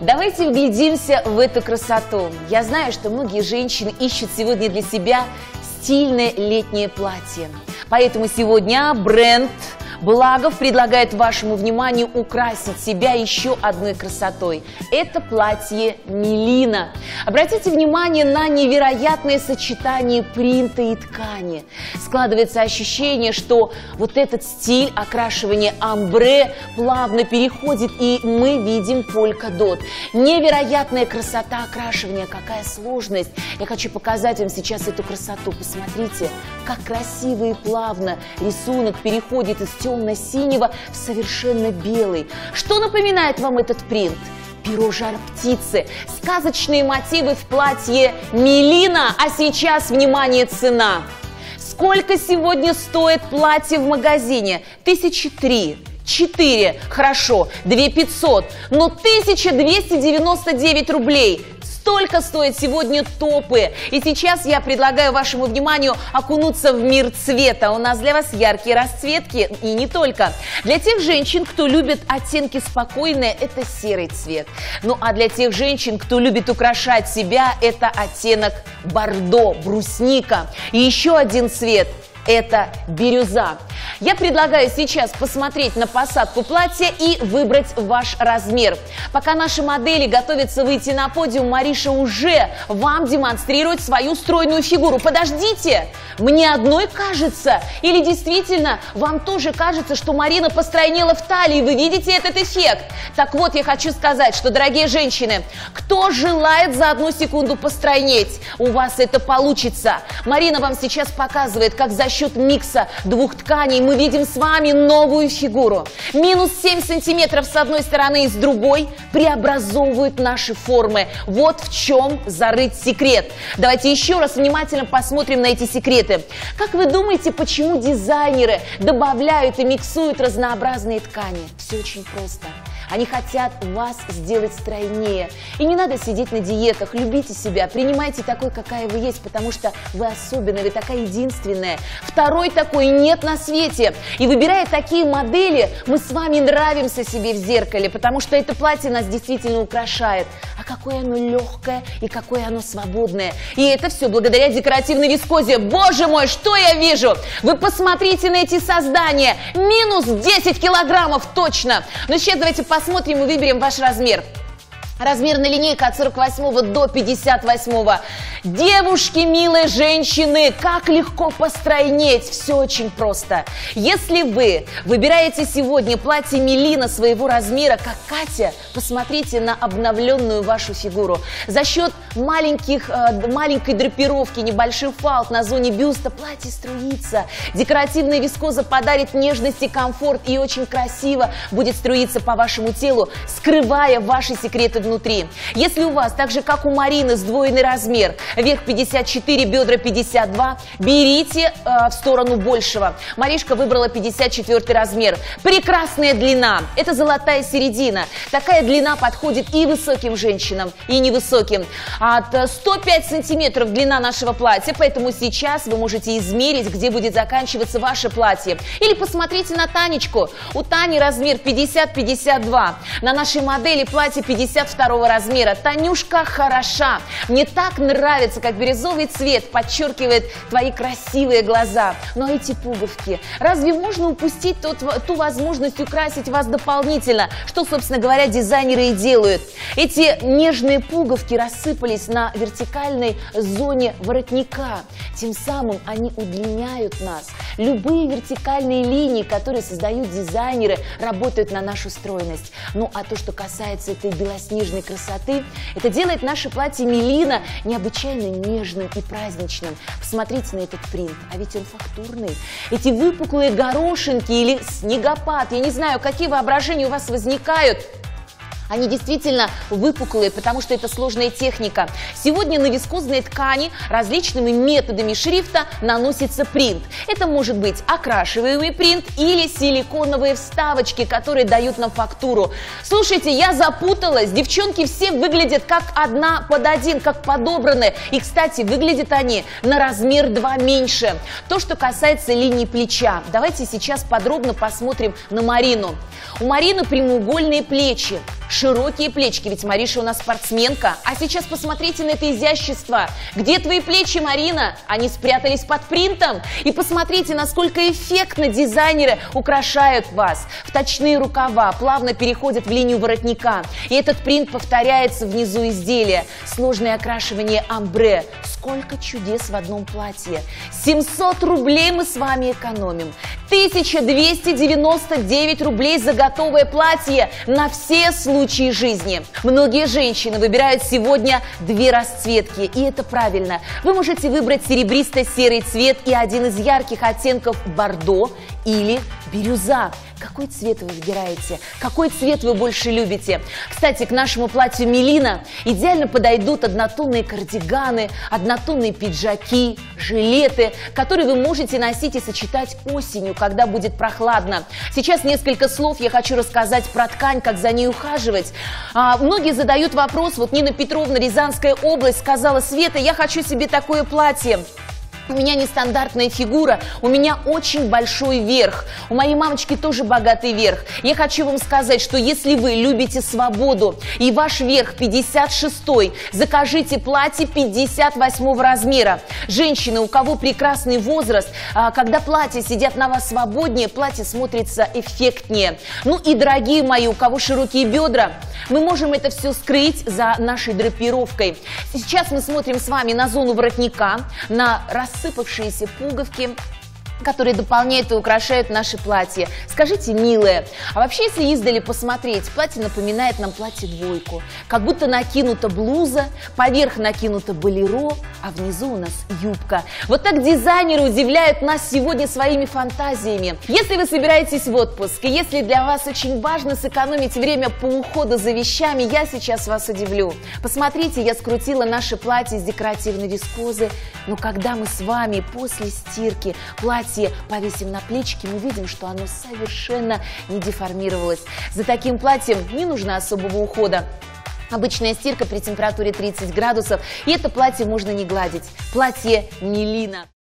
Давайте вглядимся в эту красоту. Я знаю, что многие женщины ищут сегодня для себя стильное летнее платье. Поэтому сегодня бренд Благов предлагает вашему вниманию украсить себя еще одной красотой. Это платье Мелина. Обратите внимание на невероятное сочетание принта и ткани. Складывается ощущение, что вот этот стиль окрашивания амбре плавно переходит, и мы видим полкадот. Невероятная красота окрашивания, какая сложность. Я хочу показать вам сейчас эту красоту. Посмотрите, как красиво и плавно рисунок переходит из темно-синего в совершенно белый. Что напоминает вам этот принт? Перо жар-птицы, сказочные мотивы в платье Мелина. А сейчас, внимание, цена. Сколько сегодня стоит платье в магазине? 1003. 4, хорошо, 2500, но 1299 рублей. Столько стоят сегодня топы. И сейчас я предлагаю вашему вниманию окунуться в мир цвета. У нас для вас яркие расцветки и не только. Для тех женщин, кто любит оттенки спокойные, это серый цвет. Ну а для тех женщин, кто любит украшать себя, это оттенок бордо, брусника. И еще один цвет – это бирюза. Я предлагаю сейчас посмотреть на посадку платья и выбрать ваш размер. Пока наши модели готовятся выйти на подиум, Мариша уже вам демонстрирует свою стройную фигуру. Подождите, мне одной кажется? Или действительно вам тоже кажется, что Марина постройнела в талии? Вы видите этот эффект? Так вот, я хочу сказать, что, дорогие женщины, кто желает за одну секунду постройнеть, у вас это получится. Марина вам сейчас показывает, как за счет микса двух тканей мы видим с вами новую фигуру. Минус 7 сантиметров с одной стороны и с другой преобразовывают наши формы. Вот в чем зарыт секрет. Давайте еще раз внимательно посмотрим на эти секреты. Как вы думаете, почему дизайнеры добавляют и миксуют разнообразные ткани? Все очень просто. Они хотят вас сделать стройнее. И не надо сидеть на диетах. Любите себя, принимайте такой, какая вы есть, потому что вы особенная, вы такая единственная. Второй такой нет на свете. И выбирая такие модели, мы с вами нравимся себе в зеркале, потому что это платье нас действительно украшает. А какое оно легкое и какое оно свободное. И это все благодаря декоративной вискозе. Боже мой, что я вижу? Вы посмотрите на эти создания. Минус 10 килограммов точно. Но сейчас давайте посмотрим и выберем ваш размер. Размерная линейка от 48 до 58. Девушки, милые женщины, как легко постройнеть. Все очень просто. Если вы выбираете сегодня платье Мелина своего размера, как Катя, посмотрите на обновленную вашу фигуру. За счет маленькой драпировки, небольшой фалт на зоне бюста платье струится. Декоративная вискоза подарит нежность и комфорт, и очень красиво будет струиться по вашему телу, скрывая ваши секреты внутри. Если у вас, так же как у Марины, сдвоенный размер, верх 54, бедра 52, берите в сторону большего. Маришка выбрала 54 размер. Прекрасная длина. Это золотая середина. Такая длина подходит и высоким женщинам, и невысоким. От 105 сантиметров длина нашего платья, поэтому сейчас вы можете измерить, где будет заканчиваться ваше платье. Или посмотрите на Танечку. У Тани размер 50-52. На нашей модели платье 52 размера. Танюшка хороша. Мне так нравится, как бирюзовый цвет подчеркивает твои красивые глаза. Но эти пуговки, разве можно упустить ту возможность украсить вас дополнительно? Что, собственно говоря, дизайнеры и делают. Эти нежные пуговки рассыпались на вертикальной зоне воротника. Тем самым они удлиняют нас. Любые вертикальные линии, которые создают дизайнеры, работают на нашу стройность. Ну а то, что касается этой белоснежной красоты, это делает наше платье Мелина необычайно нежным и праздничным. Посмотрите на этот принт, а ведь он фактурный. Эти выпуклые горошинки или снегопад, я не знаю, какие воображения у вас возникают. Они действительно выпуклые, потому что это сложная техника. Сегодня на вискозной ткани различными методами шрифта наносится принт. Это может быть окрашиваемый принт или силиконовые вставочки, которые дают нам фактуру. Слушайте, я запуталась. Девчонки все выглядят как одна под один, как подобраны. И, кстати, выглядят они на размер 2 меньше. То, что касается линии плеча. Давайте сейчас подробно посмотрим на Марину. У Марины прямоугольные плечи. широкие плечики, ведь Мариша у нас спортсменка. А сейчас посмотрите на это изящество. Где твои плечи, Марина? Они спрятались под принтом. И посмотрите, насколько эффектно дизайнеры украшают вас. Вточные рукава плавно переходят в линию воротника. И этот принт повторяется внизу изделия. Сложное окрашивание амбре. Сколько чудес в одном платье. 700 рублей мы с вами экономим. 1299 рублей за готовое платье на все случаи жизни. Многие женщины выбирают сегодня две расцветки, и это правильно. Вы можете выбрать серебристо-серый цвет и один из ярких оттенков бордо или бирюза. Какой цвет вы выбираете? Какой цвет вы больше любите? Кстати, к нашему платью Мелина идеально подойдут однотонные кардиганы, однотонные пиджаки, жилеты, которые вы можете носить и сочетать осенью, когда будет прохладно. Сейчас несколько слов я хочу рассказать про ткань, как за ней ухаживать. Многие задают вопрос, вот Нина Петровна, Рязанская область, сказала: Света, я хочу себе такое платье. У меня нестандартная фигура, у меня очень большой верх. У моей мамочки тоже богатый верх. Я хочу вам сказать, что если вы любите свободу и ваш верх 56-й, закажите платье 58 размера. Женщины, у кого прекрасный возраст, когда платья сидят на вас свободнее, платье смотрится эффектнее. Ну и, дорогие мои, у кого широкие бедра, мы можем это все скрыть за нашей драпировкой. Сейчас мы смотрим с вами на зону воротника, на рассыпавшиеся пуговки, которые дополняют и украшают наше платье. Скажите, милая, а вообще, если издали посмотреть, платье напоминает нам платье-двойку. Как будто накинута блуза, поверх накинута болеро, а внизу у нас юбка. Вот так дизайнеры удивляют нас сегодня своими фантазиями. Если вы собираетесь в отпуск, и если для вас очень важно сэкономить время по уходу за вещами, я сейчас вас удивлю. Посмотрите, я скрутила наше платье из декоративной вискозы, но когда мы с вами после стирки платье повесим на плечики, мы видим, что оно совершенно не деформировалось. За таким платьем не нужно особого ухода. Обычная стирка при температуре 30 градусов, и это платье можно не гладить. Платье Мелина.